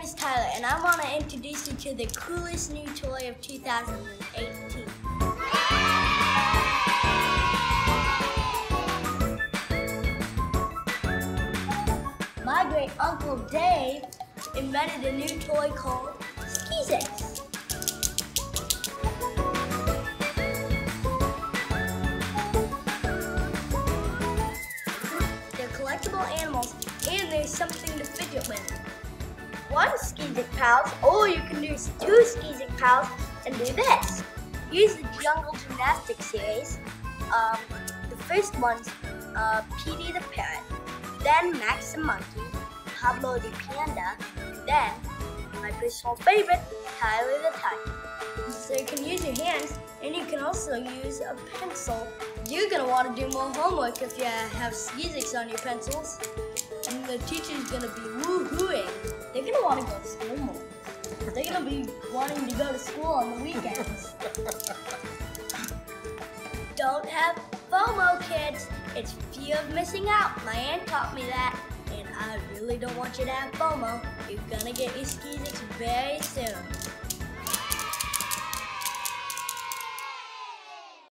is Tyler, and I want to introduce you to the coolest new toy of 2018. My great uncle Dave invented a new toy called Skeezix. They're collectible animals, and there's something to fidget with. One Skeezix Pals, or you can use two Skeezix Pals and do this. Use the Jungle Gymnastics series. The first one's Petey the Parrot, then Max the Monkey, Pablo the Panda, and then my personal favorite, Tyler the Tiger. So you can use your hands, and you can also use a pencil. You're going to want to do more homework if you have Skeezix on your pencils. And the teacher's going to be woo-hooing. They're going to want to go to school more. They're going to be wanting to go to school on the weekends. Don't have FOMO, kids. It's fear of missing out. My aunt taught me that. And I really don't want you to have FOMO. You're going to get your Skeezix very soon.